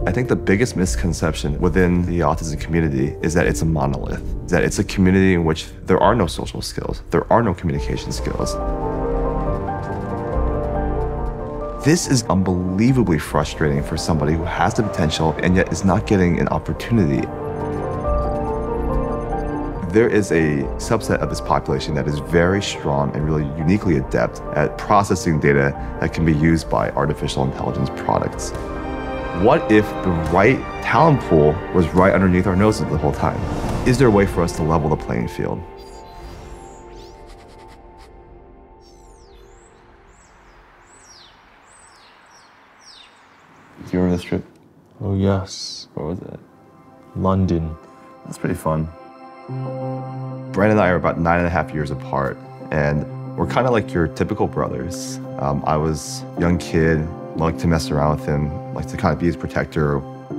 I think the biggest misconception within the autism community is that it's a monolith, that it's a community in which there are no social skills, there are no communication skills. This is unbelievably frustrating for somebody who has the potential and yet is not getting an opportunity. There is a subset of this population that is very strong and really uniquely adept at processing data that can be used by artificial intelligence products. What if the right talent pool was right underneath our noses the whole time? Is there a way for us to level the playing field? Do you remember this trip? Oh, yes. Where was it? London. That's pretty fun. Brandon and I are about 9.5 years apart, and we're kind of like your typical brothers. I was a young kid, liked to mess around with him, liked to kind of be his protector.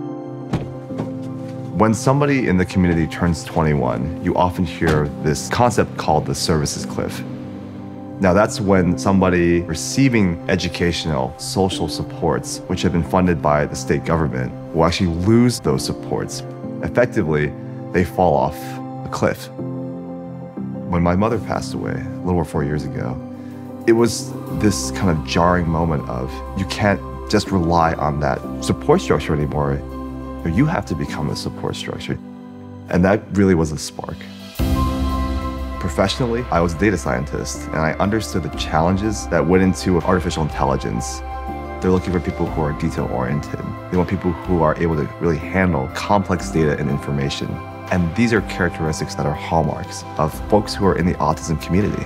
When somebody in the community turns 21, you often hear this concept called the services cliff. Now that's when somebody receiving educational, social supports, which have been funded by the state government, will actually lose those supports. Effectively, they fall off a cliff. When my mother passed away, a little over 4 years ago, it was this kind of jarring moment of you can't just rely on that support structure anymore. You have to become a support structure. And that really was a spark. Professionally, I was a data scientist, and I understood the challenges that went into artificial intelligence. They're looking for people who are detail-oriented. They want people who are able to really handle complex data and information. And these are characteristics that are hallmarks of folks who are in the autism community.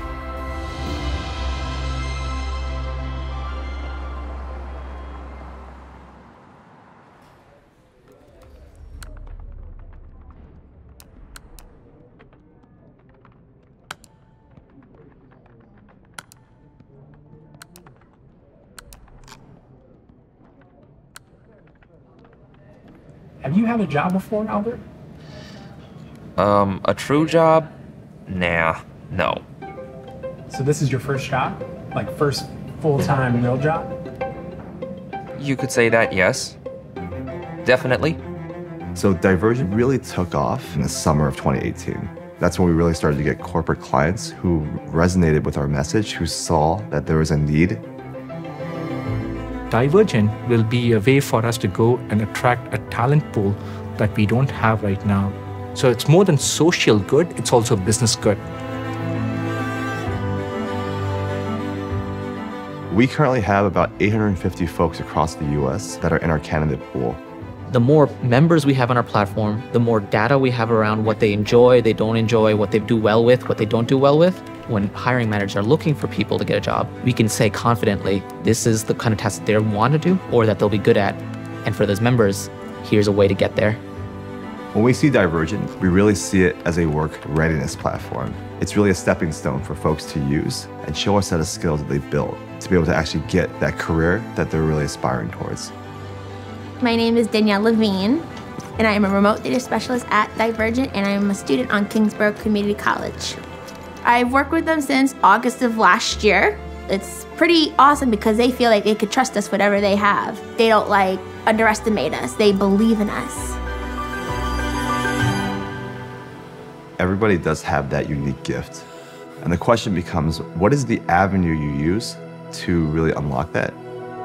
Have you had a job before, Albert? A true job? Nah, no. So this is your first job? Like first full-time real job? You could say that, yes. Definitely. So Daivergent really took off in the summer of 2018. That's when we really started to get corporate clients who resonated with our message, who saw that there was a need. Daivergent will be a way for us to go and attract a talent pool that we don't have right now. So it's more than social good, it's also business good. We currently have about 850 folks across the US that are in our candidate pool. The more members we have on our platform, the more data we have around what they enjoy, they don't enjoy, what they do well with, what they don't do well with. When hiring managers are looking for people to get a job, we can say confidently, this is the kind of task that they want to do or that they'll be good at. And for those members, here's a way to get there. When we see Daivergent, we really see it as a work readiness platform. It's really a stepping stone for folks to use and show a set of skills that they built to be able to actually get that career that they're really aspiring towards. My name is Danielle Levine, and I am a remote data specialist at Daivergent, and I am a student on Kingsborough Community College. I've worked with them since August of last year. It's pretty awesome because they feel like they could trust us whatever they have. They don't underestimate us, they believe in us. Everybody does have that unique gift. And the question becomes, what is the avenue you use to really unlock that?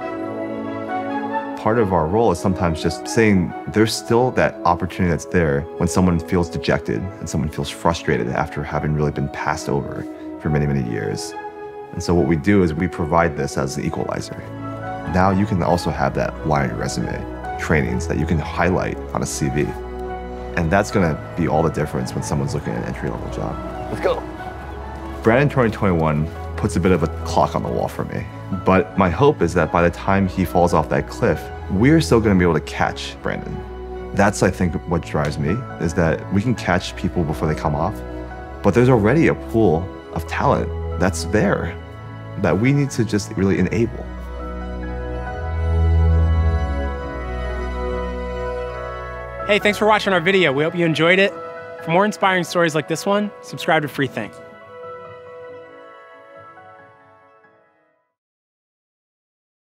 Part of our role is sometimes just saying there's still that opportunity that's there when someone feels dejected and someone feels frustrated after having really been passed over for many, many years. And so what we do is we provide this as an equalizer. Now you can also have that line on your resume, trainings that you can highlight on a CV. And that's gonna be all the difference when someone's looking at an entry-level job. Let's go. Brandon 2021 puts a bit of a clock on the wall for me. But my hope is that by the time he falls off that cliff, we're still gonna be able to catch Brandon. That's, I think, what drives me, is that we can catch people before they come off, but there's already a pool of talent that's there that we need to just really enable. Hey, thanks for watching our video. We hope you enjoyed it. For more inspiring stories like this one, subscribe to Freethink.